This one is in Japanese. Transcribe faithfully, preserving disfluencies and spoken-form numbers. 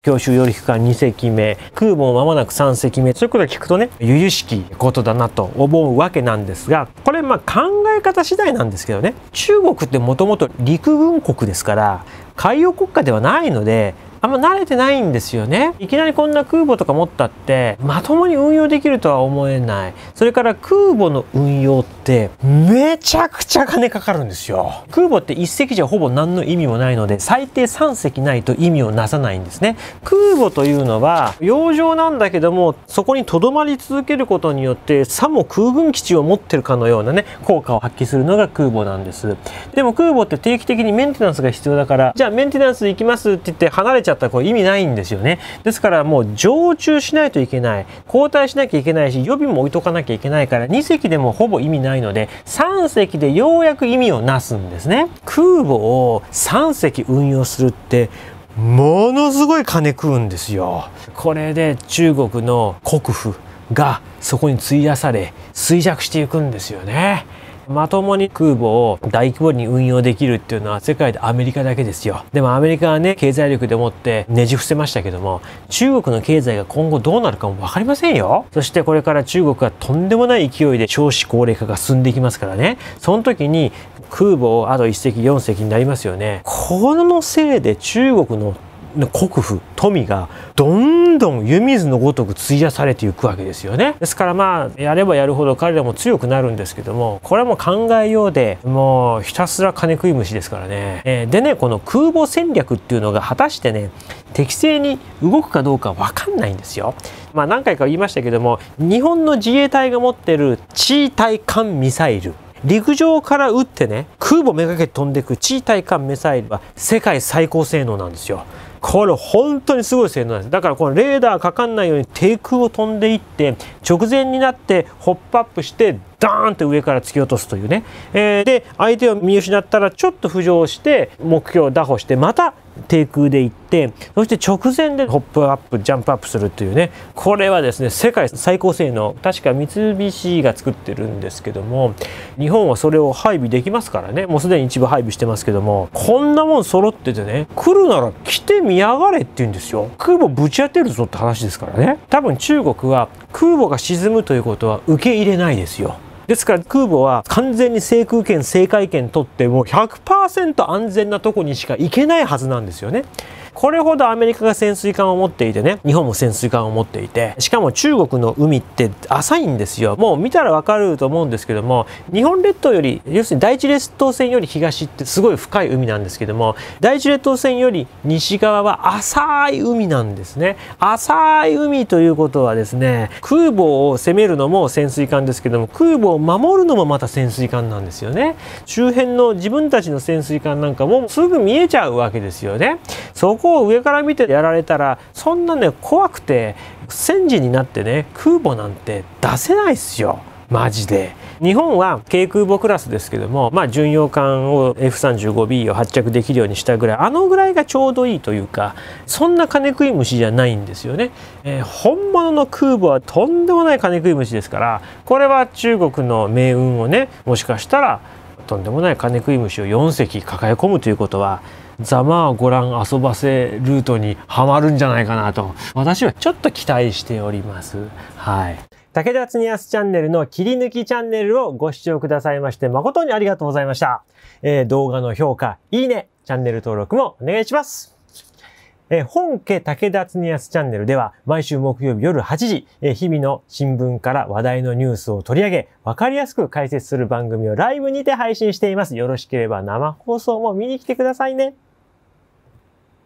強襲揚陸艦にせきめ、空母も間もなくさんせきめ、そういうことを聞くとね、由々しきことだなと思うわけなんですが、これまあ考え方次第なんですけどね、中国ってもともと陸軍国ですから、海洋国家ではないので、あんま慣れてないんですよね。いきなりこんな空母とか持ったってまともに運用できるとは思えない。それから空母の運用ってめちゃくちゃ金かかるんですよ。空母っていっせきじゃほぼ何の意味もないので、最低さんせきないと意味をなさないんですね。空母というのは洋上なんだけども、そこに留まり続けることによってさも空軍基地を持ってるかのようなね効果を発揮するのが空母なんです。でも空母って定期的にメンテナンスが必要だから、じゃあメンテナンス行きますって言って離れちゃったらこれ意味ないんですよね。ですからもう常駐しないといけない、交代しなきゃいけないし、予備も置いとかなきゃいけないから、にせきでもほぼ意味ないので、さんせきでようやく意味をなすんですね。空母をさんせき運用するってものすごい金食うんですよ。これで中国の国府がそこに費やされ衰弱していくんですよね。まともに空母を大規模に運用できるっていうのは世界でアメリカだけですよ。でもアメリカはね、経済力でもってねじ伏せましたけども、中国の経済が今後どうなるかも分かりませんよ。そしてこれから中国はとんでもない勢いで少子高齢化が進んでいきますからね。その時に空母をあといっせきよんせきになりますよね。このせいで中国の国府富がどんどん湯水のごとく費やされていくわけですよね。ですからまあやればやるほど彼らも強くなるんですけども、これはもう考えようでもうひたすら金食い虫ですからね。えー、でね、この空母戦略っていうのが果たしてね適正に動くかどうか分かんないんですよ。まあ何回か言いましたけども、日本の自衛隊が持ってる地対艦ミサイル、陸上から撃ってね空母めがけて飛んでいく地対艦ミサイルは世界最高性能なんですよ。これ本当にすごい性能なんです。だからこのレーダーかかんないように低空を飛んでいって直前になってホップアップしてダーンって上から突き落とすというね、えー、で相手を見失ったらちょっと浮上して目標を打破してまた低空で行って、そして直前でホップアップジャンプアップするというね、これはですね世界最高性能、確か三菱が作ってるんですけども、日本はそれを配備できますからね、もうすでに一部配備してますけども、こんなもん揃っててね、来るなら来てみやがれって言うんですよ。空母ぶち当てるぞって話ですからね。多分中国は空母が沈むということは受け入れないですよ。ですから空母は完全に制空権制海権取ってもう ひゃくパーセント 安全なとこにしか行けないはずなんですよね。これほどアメリカが潜水艦を持っていてね、日本も潜水艦を持っていて、しかも中国の海って浅いんですよ。もう見たらわかると思うんですけども、日本列島より、要するに第一列島線より東ってすごい深い海なんですけども、第一列島線より西側は浅い海なんですね。浅い海ということはですね、空母を攻めるのも潜水艦ですけども、空母を守るのもまた潜水艦なんですよね。周辺の自分たちの潜水艦なんかもすぐ見えちゃうわけですよね。そこを上から見てやられたらそんなね怖くて戦時になってね空母なんて出せないっすよマジで。日本は軽空母クラスですけども、まあ巡洋艦を エフさんじゅうごビー を発着できるようにしたぐらい、あのぐらいがちょうどいいというか、そんな金食い虫じゃないんですよね。えー、本物の空母はとんでもない金食い虫ですから、これは中国の命運をね、もしかしたらとんでもない金食い虫をよんせき抱え込むということは、ざまあご覧遊ばせルートにはまるんじゃないかなと私はちょっと期待しております。はい。武田恒康チャンネルの切り抜きチャンネルをご視聴くださいまして誠にありがとうございました。えー、動画の評価、いいね、チャンネル登録もお願いします。えー、本家武田恒康チャンネルでは毎週木曜日夜はちじ、えー、日々の新聞から話題のニュースを取り上げ、わかりやすく解説する番組をライブにて配信しています。よろしければ生放送も見に来てくださいね。